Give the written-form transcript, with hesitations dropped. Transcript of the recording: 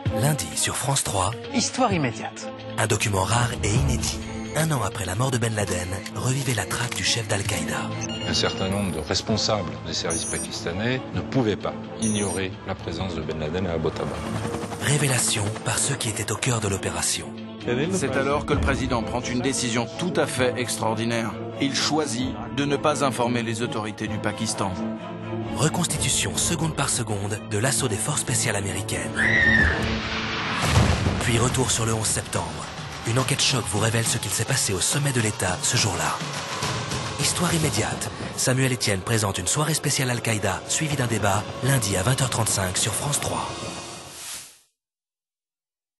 Lundi sur France 3, Histoire immédiate. un document rare et inédit. Un an après la mort de Ben Laden, revivez la traque du chef d'Al-Qaïda. Un certain nombre de responsables des services pakistanais ne pouvaient pas ignorer la présence de Ben Laden à Abbottabad. Révélation par ceux qui étaient au cœur de l'opération. C'est alors que le président prend une décision tout à fait extraordinaire. Il choisit de ne pas informer les autorités du Pakistan. Reconstitution seconde par seconde de l'assaut des forces spéciales américaines. Puis retour sur le 11 septembre. Une enquête choc vous révèle ce qu'il s'est passé au sommet de l'État ce jour-là. Histoire immédiate. Samuel Etienne présente une soirée spéciale Al-Qaïda suivie d'un débat lundi à 20h35 sur France 3.